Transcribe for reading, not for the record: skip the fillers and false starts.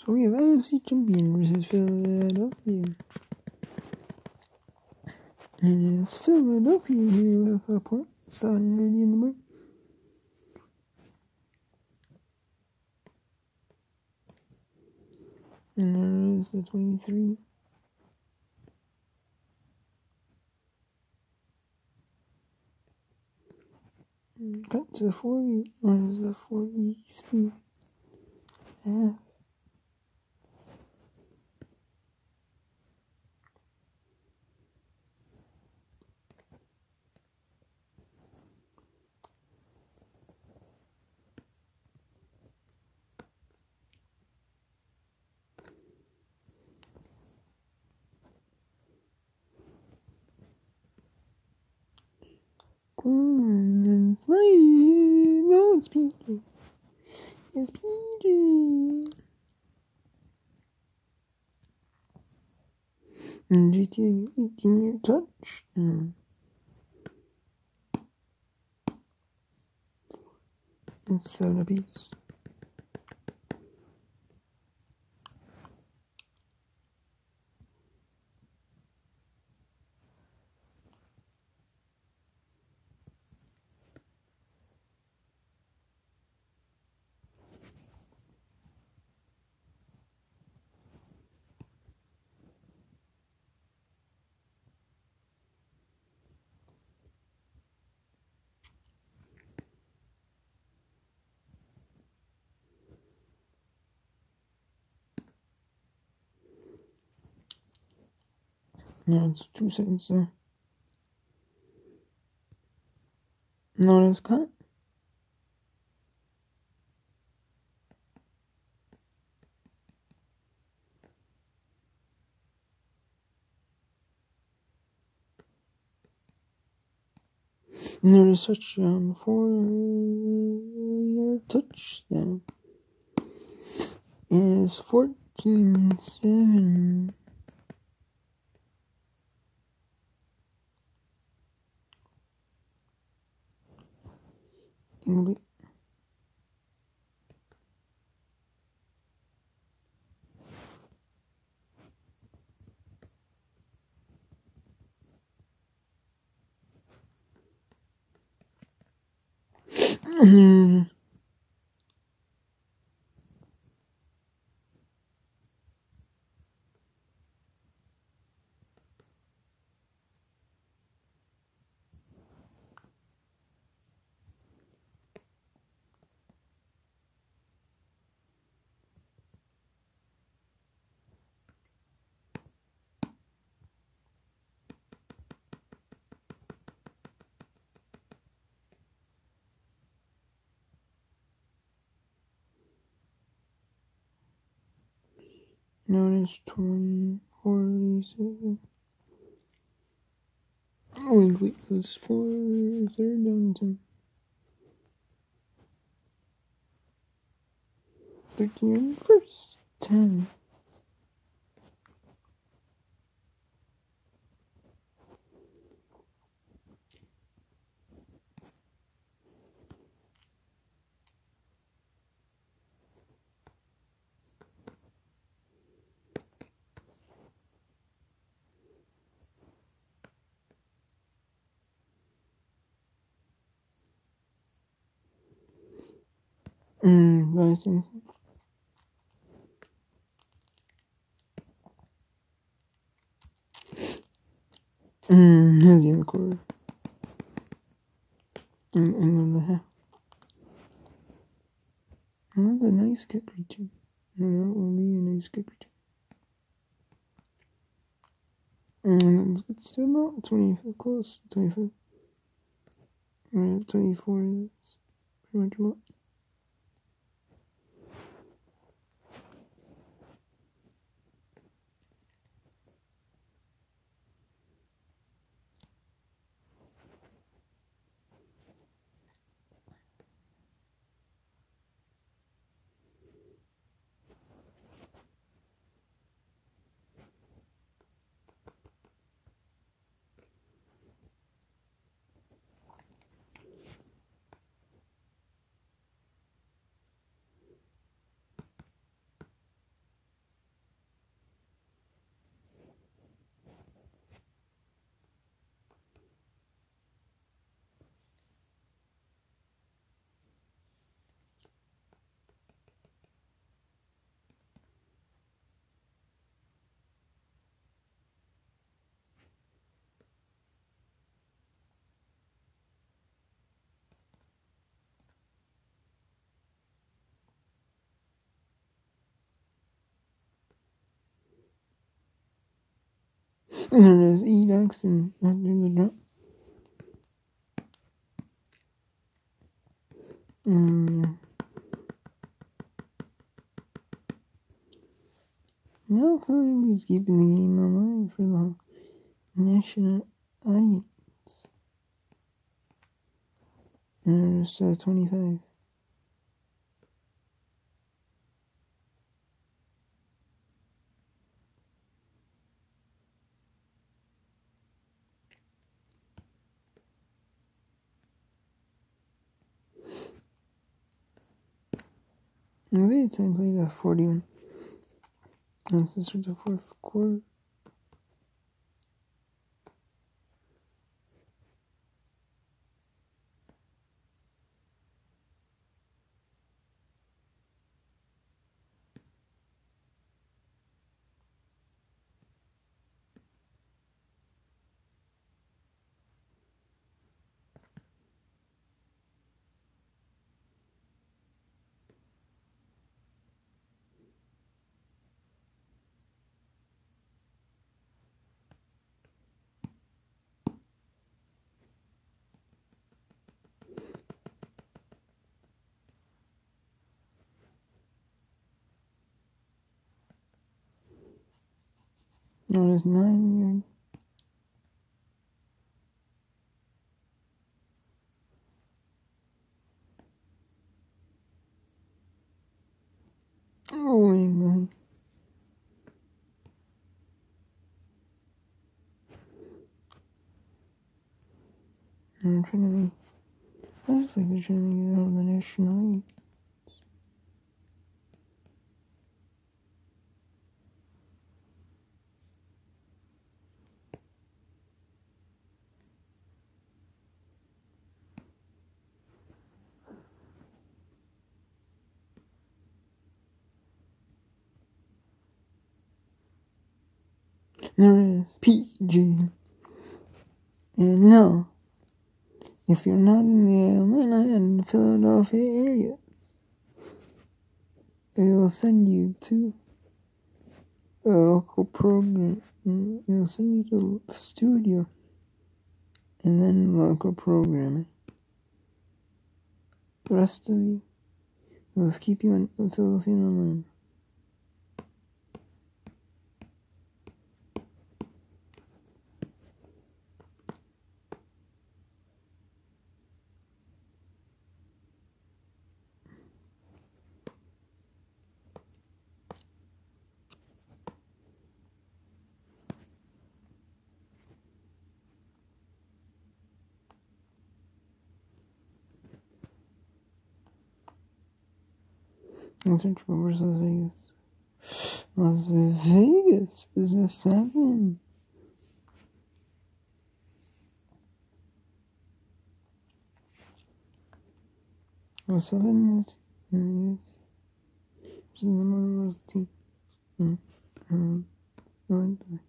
So we have NFC champion versus Philadelphia. And it's Philadelphia here with a point. Sun ready in the morning. And there is the 23. Cut to the 40. There's the 43. Yeah. And play. No, it's Peter. It's Peter. And GTA 18-year touchdown. It's 7 apiece. No, it's 2 seconds there. No, it's cut. And there's a touchdown, 4-yard touchdown. And it's 14-7. Incomplete. No, it's 47. Oh, incomplete. It's for 3rd down 10. 13 first 10. Nice. Has the end quarter. And the half. Another nice kick return. And that will be a nice kick return. And that's good still about 25, close to 25. Right at 24 is pretty much what. And then there's Edox and after the drop. Now Columbia is keeping the game alive for the national audience. And there's 25. Maybe time played at 41. And this is the fourth quarter. No, it's 9 yards. Oh my god. I'm trying to make. I just like they're trying to make it out of the national. There is PG. And no, if you're not in the Atlanta and Philadelphia areas, it will send you to a local program. It will send you to the studio and then local programming. The rest of you will keep you in Philadelphia and Atlanta. Central versus Las Vegas. Las Vegas is a 7. Well, 7 is the number of the team.